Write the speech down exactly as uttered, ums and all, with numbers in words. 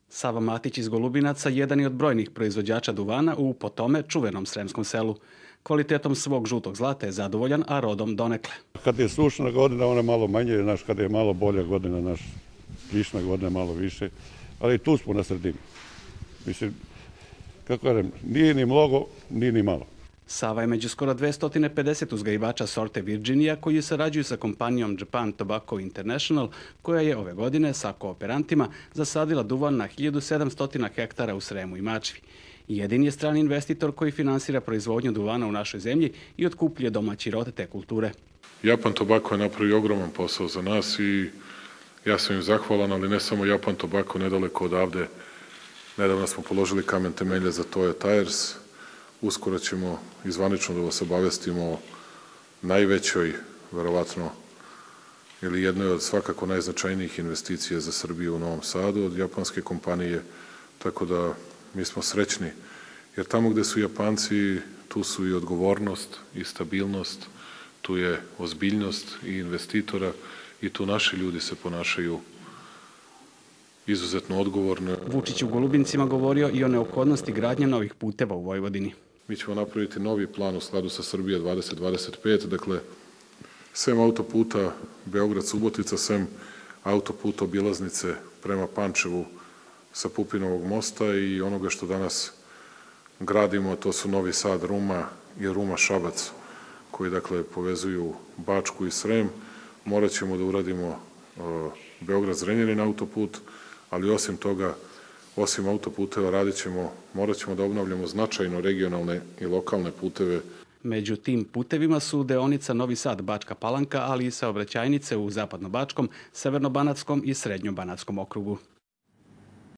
Sava Matić iz Golubinaca jedan je od brojnih proizvođača duvana u po tome čuvenom Sremskom selu. Kvalitetom svog žutog zlata je zadovoljan, a rodom donekle. Kad je sušna godina, ona malo manje, znaš, kad je malo bolja godina, naš kišna godina malo više, ali tu smo na sredini. Mislim, kako kažem, nije ni mnogo, nije ni malo. Sava je među skoro dvesta pedeset uzgajivača sorte Virginia koji sarađuju sa kompanijom Japan Tobacco International, koja je ove godine sa kooperantima zasadila duvan na hiljadu sedamsto hektara u Sremu i Mačvi. Jedini je strani investitor koji finansira proizvodnju duvana u našoj zemlji i otkupljuje domaći rod te kulture. Japan Tobacco je napravio ogroman posao za nas i ja sam im zahvalan, ali ne samo Japan Tobacco, nedaleko odavde. Nedavno smo položili kamen temelja za Toyo Tires. Uskoro ćemo izvanično da vas obavestimo o najvećoj, verovatno, ili jednoj od svakako najznačajnijih investicija za Srbiju u Novom Sadu od japanske kompanije, tako da mi smo srećni, jer tamo gde su Japanci, tu su i odgovornost i stabilnost, tu je ozbiljnost i investitora i tu naši ljudi se ponašaju izuzetno odgovorno. Vučić u Golubincima govorio i o neophodnosti gradnje novih puteva u Vojvodini. Mi ćemo napraviti novi plan u skladu sa Srbija dvadeset dvadeset pet, dakle, sem autoputa Beograd-Subotica, sem autoputa obilaznice prema Pančevu sa Pupinovog mosta i onoga što danas gradimo, to su Novi Sad-Ruma i Ruma-Šabac, koji, dakle, povezuju Bačku i Srem. Morat ćemo da uradimo uh, Beograd-Zrenjanin autoput, ali osim toga, osim autoputeva, radit ćemo, morat ćemo da obnavljamo značajno regionalne i lokalne puteve. Među tim putevima su deonica Novi Sad-Bačka Palanka, ali i saobraćajnice u Zapadno-Bačkom, Severno-Banatskom i Srednjo-Banatskom okrugu.